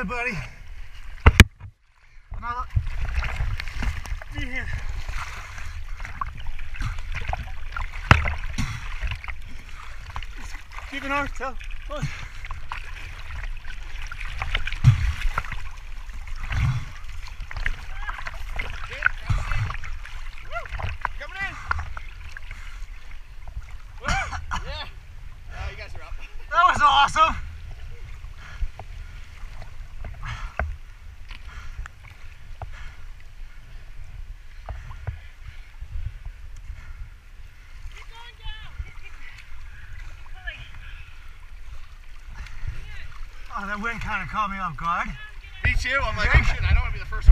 good, buddy. Another. Yeah. Keep an arm, tell. Push. Coming in. Yeah. Oh, you guys are up. That was awesome. Oh, that wind kind of caught me off guard. Me too. I'm like, oh shit, I don't want to be the first